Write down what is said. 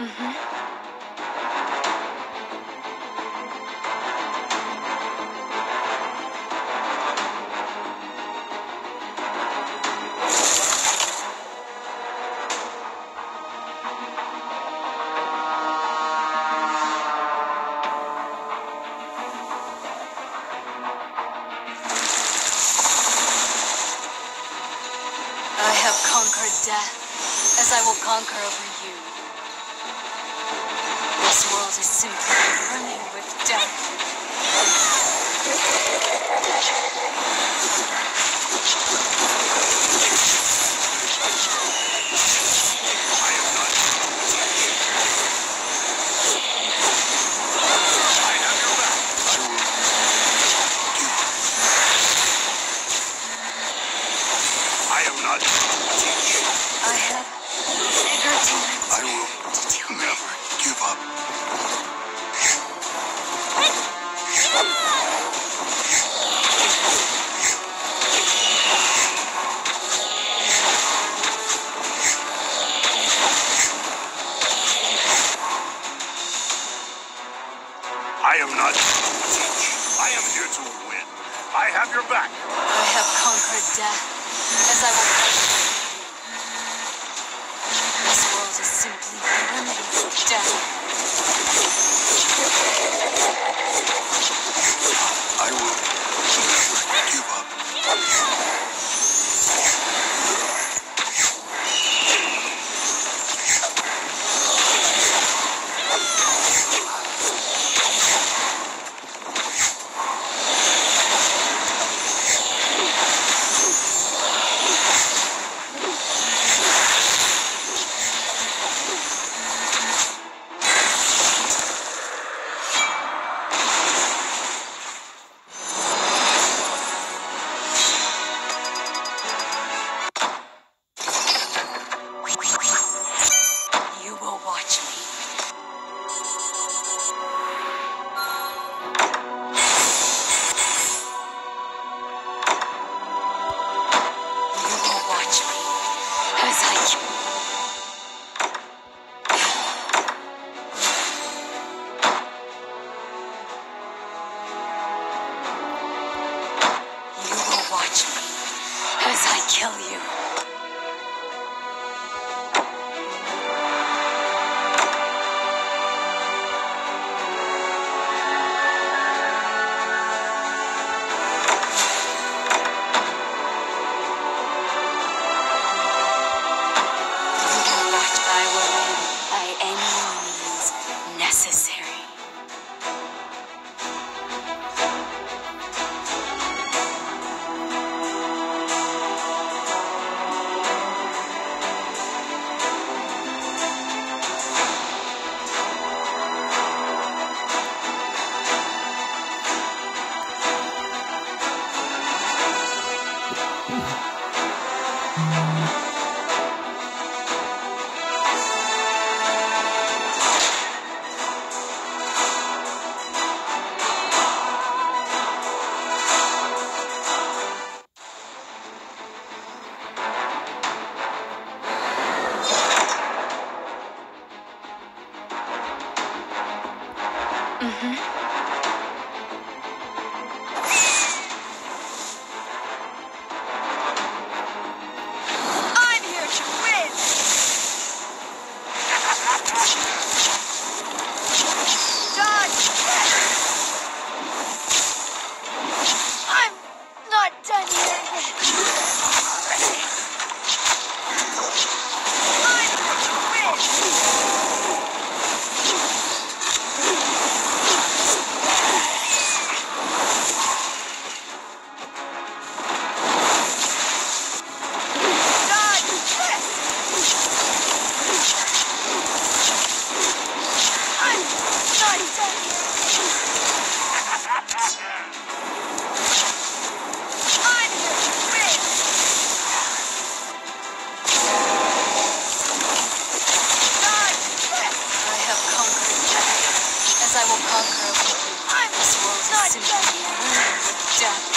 Mm-hmm. I have conquered death, as I will conquer over you. This world is simply burning with death. I am not. I have bigger demons I will to deal with. never give up. I am not. I am here to win. I have your back. I have conquered death, as I will conquer over you. This world is simply burning with death. I will never give up. You will watch me. You will watch me as I kill. You will watch me as I kill you. I will win by any means necessary. Mm-hmm. I'm here to win! Dodge! I'm not done here yet. I'm here to win! I will conquer over you. This world is simply burning with death.